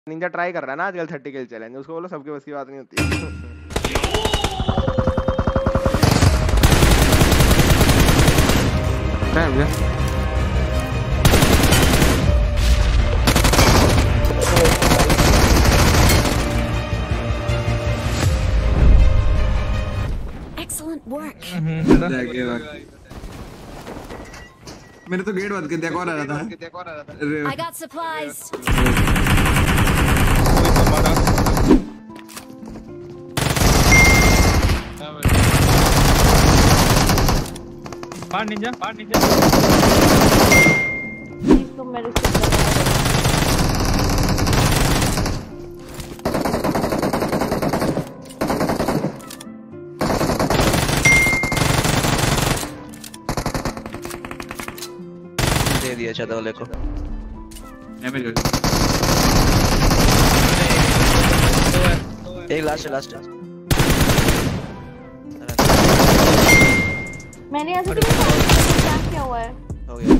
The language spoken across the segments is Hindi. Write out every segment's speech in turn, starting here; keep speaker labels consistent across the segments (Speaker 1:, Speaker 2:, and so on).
Speaker 1: निंजा ट्राई कर रहा है ना आजकल 30 किल चैलेंज, उसको बोलो सबके बस की बात नहीं होती है। क्या हो गया?
Speaker 2: Excellent work.
Speaker 3: मेरे तो गेट बंद कर दिया, कौन आ रहा था?
Speaker 2: I got supplies.
Speaker 4: मार निंजा।
Speaker 5: तो मेरे से
Speaker 6: दे दिया चादर वाले को। एक लास्ट है।
Speaker 5: मैंने ऐसे क्या किया हुआ है?
Speaker 6: हो गया।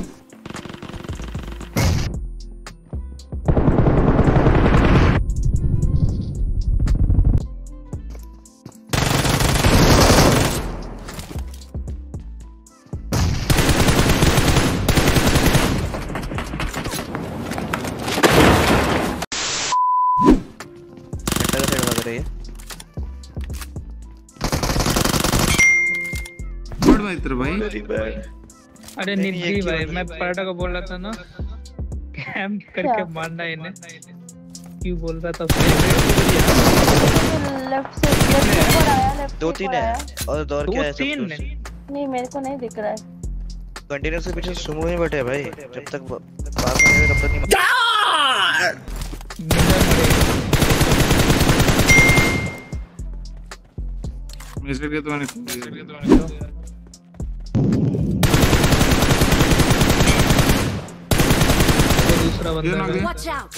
Speaker 3: भाई
Speaker 4: अरे निधि भाई, मैं पराठा को बोल रहा था ना कैंप करके मारना इन्हें, क्यों बोल रहा था?
Speaker 5: लेफ्ट से ऊपर आया, लेफ्ट
Speaker 6: दो तीन है और दौर क्या है?
Speaker 4: तीन
Speaker 5: नहीं मेरे को नहीं दिख रहा है।
Speaker 6: कंटेनर से पीछे सुमो ही बैठे भाई, जब तक पास में तब तक नहीं।
Speaker 3: मिस्टर के तो नहीं
Speaker 4: दूसरा बंदा है।
Speaker 2: Watch out.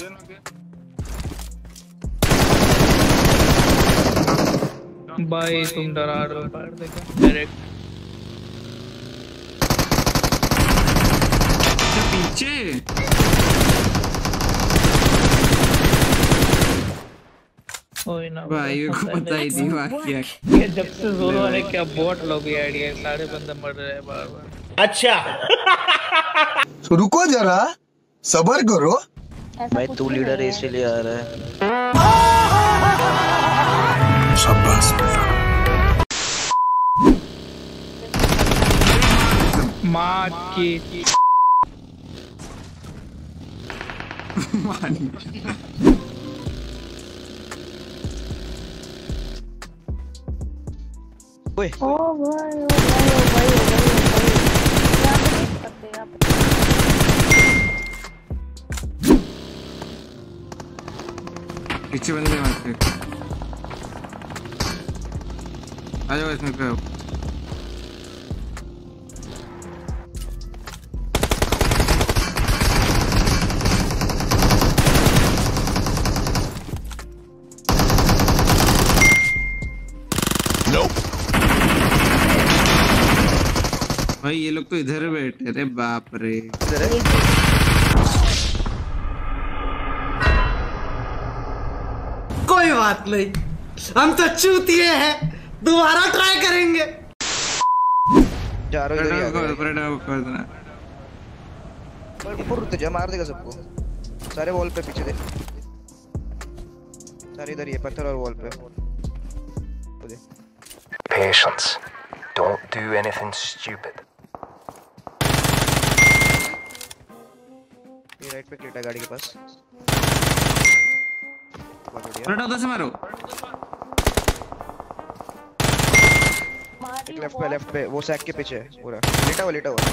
Speaker 4: भाई तुम डरा रहे हो, फाड़ देगा डायरेक्ट
Speaker 3: पीछे।
Speaker 4: कोई ना
Speaker 3: भाई को पता ही नहीं वाकई
Speaker 4: ये जब से जोरो वाले क्या बोट लॉबी आइडिया है, सारे बंदे मर रहे हैं बार-बार।
Speaker 7: अच्छा तो रुको जरा, सबर करो
Speaker 6: भाई, तू लीडर है इसलिए आ रहा है।
Speaker 7: शाबाश
Speaker 4: माँ की
Speaker 6: ओए
Speaker 5: ओ भाई ओ भाई यहाँ पे देख सकते हैं, यहाँ पे
Speaker 3: पीछे बंदे मारते। आ जाओ इसमें पे। भाई ये लोग तो इधर बैठे रे, बाप रे।
Speaker 8: कोई बात नहीं, हम तो चूतिए हैं, दोबारा ट्राई करेंगे।
Speaker 6: जा रहा है
Speaker 3: कर देना।
Speaker 6: ऊपर उतर जा, मार देगा सबको। सारे वॉल पे पीछे दे, सारे इधर ही है, पत्थर और वॉल पे।
Speaker 9: Patience. Don't do anything stupid.
Speaker 6: ये राइट पे क्लिट है गाड़ी के पास।
Speaker 3: रटा उधर से मारो।
Speaker 6: एक लेफ्ट पे वो सैक के पीछे है पूरा, लेटा हुआ।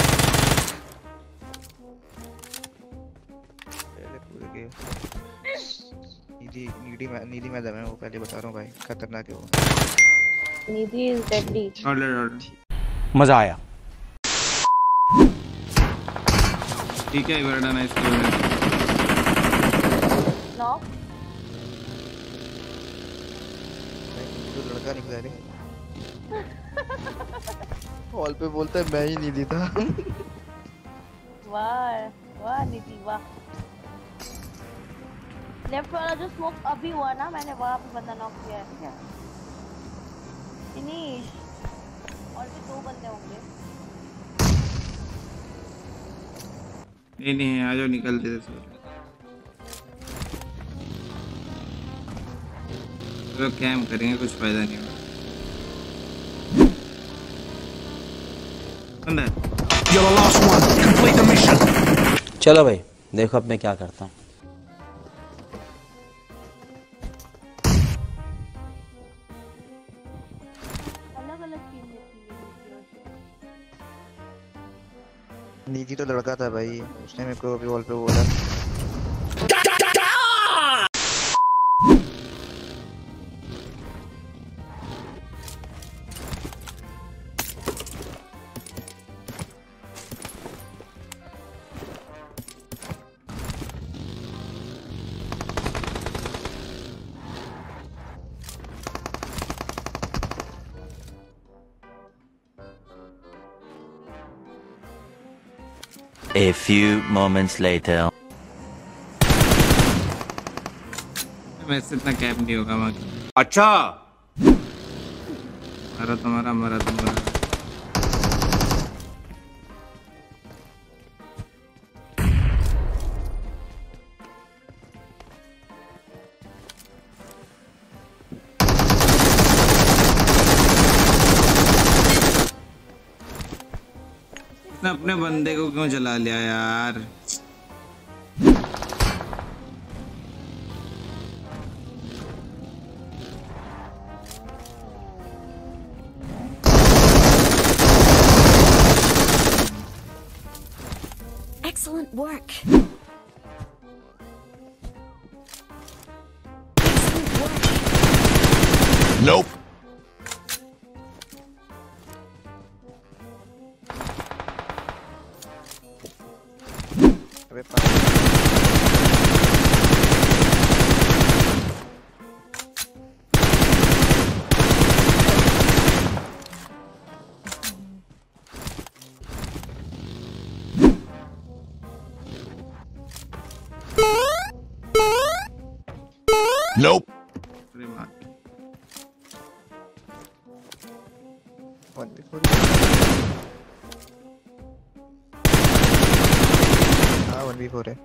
Speaker 6: पहले पूरे के नीडी मैडम है वो, पहले बता रहा हूँ भाई, खतरनाक है वो।
Speaker 5: Nidhi is deadly.
Speaker 7: मजा आया।
Speaker 3: ठीक है बड़ा नाइस किया।
Speaker 5: नो
Speaker 6: जो लड़का निकला रे हॉल पे बोलता है मैं ही नहीं दी था।
Speaker 5: वाह वाह निधि वाह। लेफ्ट वाला जो स्मोक अभी हुआ ना, मैंने वहां पे बंदा नॉक किया है। ठीक है फिनिश, और भी 2 बंदे होंगे।
Speaker 3: नहीं आ जाओ, निकलते थे तो कैम करेंगे, कुछ फायदा नहीं होगा। अंदर
Speaker 7: You're the last one. Complete the mission.
Speaker 10: चलो भाई देखो अब मैं क्या करता हूँ।
Speaker 5: अलग-अलग टीम देखी है।
Speaker 6: नीति तो लड़का था भाई, उसने मेरे को अभी वॉल पे बोला।
Speaker 10: A few moments later.
Speaker 3: वैसे इतना कैप नहीं होगा वहाँ।
Speaker 7: अच्छा
Speaker 3: मरा तुम्हारा, मरा तुम्हारा। अपने बंदे को क्यों जला लिया यार?
Speaker 2: Excellent work.
Speaker 7: nope.
Speaker 6: अबे
Speaker 7: Nope.
Speaker 3: अरे मार।
Speaker 6: 1v4 हाँ 1v4 है।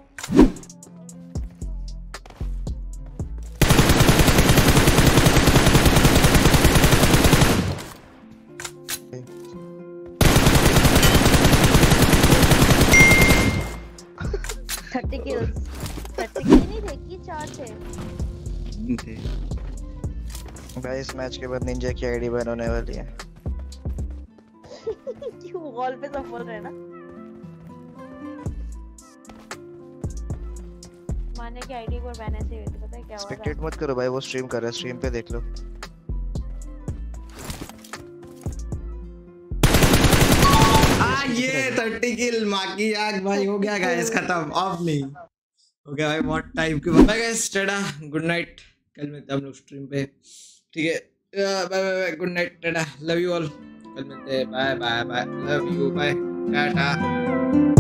Speaker 5: थर्टी किल्स, 30 किल नहीं थे कि 4 थे।
Speaker 6: भाई इस मैच के बाद निंजा की आईडी बैन होने वाली है।
Speaker 5: क्यों वॉल पे सब बोल रहे हैं ना। माने की आईडी को बैन ऐसे हुई थी, पता है क्या हुआ था?
Speaker 6: स्पेक्टेट मत करो भाई, वो स्ट्रीम कर रहा है, स्ट्रीम पे देख लो।
Speaker 8: ये 30 किल माँ की आग भाई, हो गया गाइस खत्म। ऑफ नहीं हो गया भाई, बहुत टाइम के बाद। गाइस टाटा, गुड नाइट, कल मिलते हैं हम लोग स्ट्रीम पे। ठीक है, bye bye, good night, tata, love you all, कल मिलते हैं, bye bye bye, love you, bye, Tata.